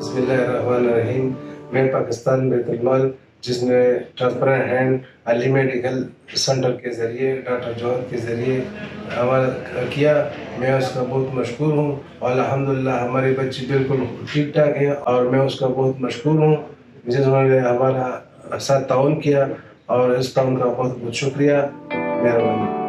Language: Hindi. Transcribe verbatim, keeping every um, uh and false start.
बिस्मिल्लाहिर्रहमानिर्रहीम। मैं पाकिस्तान बैतुल-माल जिसने transparent hand Ali medical centre के ज़रिए डॉक्टर जौहर के ज़रिए हमारा किया, मैं उसका बहुत मशकूर हूँ और अल्हम्दुलिल्लाह हमारे बच्चे बिल्कुल ठीक ठाक हैं और मैं उसका बहुत मशकूर हूँ जिन्होंने हमारा साथ ताउन किया और इस ताउन का बहुत बहुत शुक्रिया। मेहरबानी।